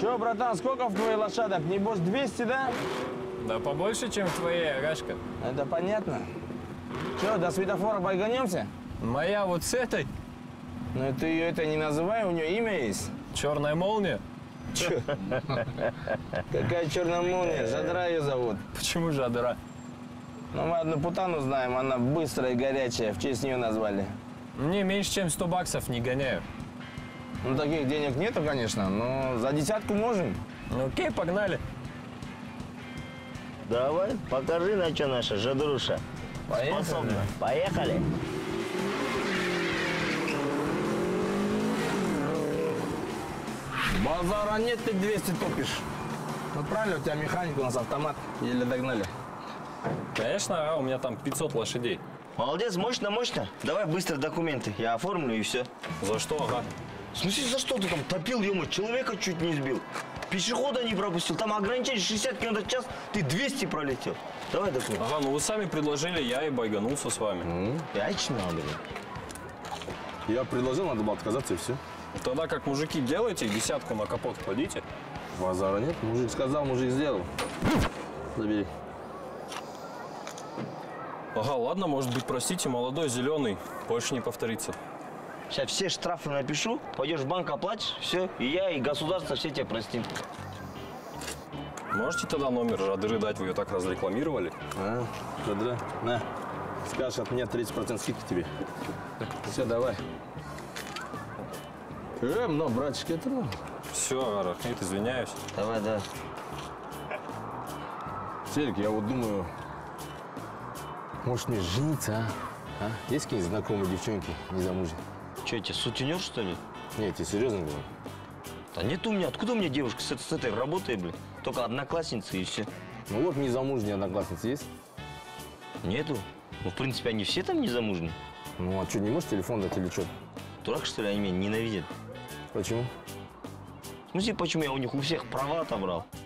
Че, братан, сколько в твоих лошадок? Небось 200, да? Да побольше, чем в твоей, Агашка. Это понятно. Че, до светофора бойганемся? Моя вот с этой Ну ты ее это не называй, у нее имя есть. черная молния. Какая черная молния? Жадра ее зовут. Почему же Адыра? Ну мы одну путану знаем, она быстрая и горячая, в честь нее назвали. Мне меньше, чем 100 баксов не гоняю. Ну таких денег нету, конечно, но за десятку можем. Ну окей, погнали. Давай, покажи, на что наша жадруша способна. Поехали. Базара нет, ты 200 топишь. Ну правильно, у тебя механик, у нас автомат. Еле догнали. Конечно, ага, у меня там 500 лошадей. Молодец, мощно, мощно. Давай быстро документы, я оформлю и все. За что, ага? В смысле, за что ты там топил, ё-моё, человека чуть не сбил? Пешехода не пропустил, там ограничение 60 км в час, ты 200 пролетел. Давай документы. Ага, ну вы сами предложили, я и байганулся с вами. Ячно, блин. Я предложил, надо было отказаться и все. Тогда как мужики делайте, десятку на капот кладите. Базара нет, мужик сказал, мужик сделал. Забери. Ага, ладно, может быть, простите, молодой, зеленый, больше не повторится. Сейчас все штрафы напишу, пойдешь в банк оплатишь, все, и я, и государство все тебя простим. Можете тогда номер Жадыры дать, вы ее так разрекламировали? А, Жадра, на. Скажешь, от меня 30% скидки тебе. Все, давай. Ну, братчик, это ну. Все, Рахмет, извиняюсь. Давай, да. Селик, я вот думаю, может мне жениться, а? Есть какие-нибудь знакомые девчонки незамужние? Че, тебе сутенер, что ли? Нет, я тебе серьезно говорю. Да нет у меня, откуда у меня девушка с этой работой, блин? Только одноклассница и все. Ну вот незамужние одноклассницы есть? Нету. Ну, в принципе, они все там незамужние. Ну а что, не можешь телефон дать или что? Дурак, что ли, они меня ненавидят? Почему? В смысле, почему я у них у всех права отобрал?